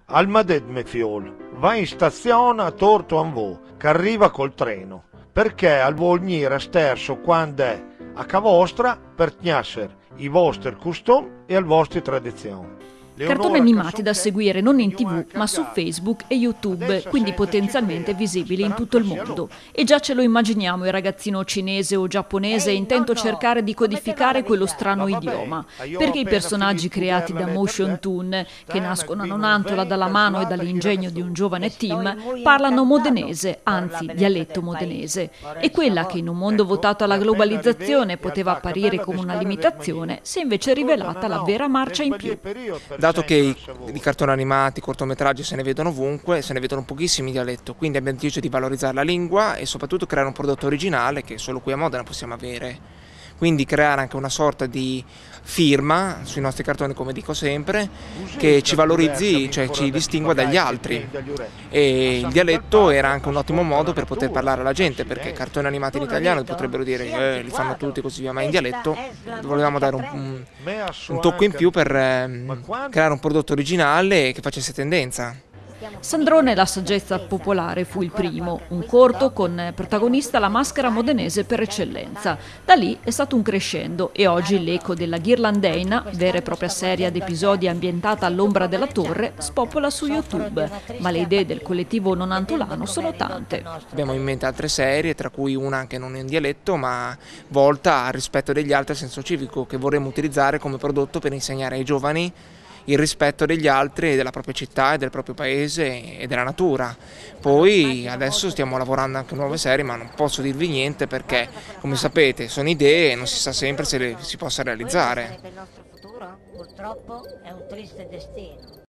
Almadet me fiol, va in stazione a Torto Anvò, che arriva col treno, perché al vuol venire sterso quando è a ca vostra per gnasser i vostri custom e le vostre tradizioni. Cartoni animati da seguire non in TV ma su Facebook e YouTube, quindi potenzialmente visibili in tutto il mondo. E già ce lo immaginiamo il ragazzino cinese o giapponese intento a cercare di codificare quello strano idioma, perché i personaggi creati da Motion Toon, che nascono a nonantola dalla mano e dall'ingegno di un giovane team, parlano modenese, anzi dialetto modenese. E quella che in un mondo votato alla globalizzazione poteva apparire come una limitazione, si è invece rivelata la vera marcia in più. Dato che i cartoni animati, i cortometraggi se ne vedono ovunque, se ne vedono pochissimi in dialetto, quindi abbiamo deciso di valorizzare la lingua e soprattutto creare un prodotto originale che solo qui a Modena possiamo avere. Quindi creare anche una sorta di firma sui nostri cartoni, come dico sempre, che ci valorizzi, cioè ci distingua dagli altri. E il dialetto era anche un ottimo modo per poter parlare alla gente, perché cartoni animati in italiano potrebbero dire li fanno tutti così via, ma in dialetto volevamo dare un tocco in più per creare un prodotto originale che facesse tendenza. Sandrone la saggezza popolare fu il primo, un corto con protagonista la maschera modenese per eccellenza. Da lì è stato un crescendo e oggi l'eco della Ghirlandeina, vera e propria serie ad episodi ambientata all'ombra della torre, spopola su YouTube, ma le idee del collettivo nonantolano sono tante. Abbiamo in mente altre serie, tra cui una anche non in dialetto, ma volta al rispetto degli altri e al senso civico, che vorremmo utilizzare come prodotto per insegnare ai giovani il rispetto degli altri, della propria città e del proprio paese e della natura. Poi adesso stiamo lavorando anche a nuove serie, ma non posso dirvi niente perché, come sapete, sono idee e non si sa sempre se le si possa realizzare. Il nostro futuro, purtroppo, è un triste destino.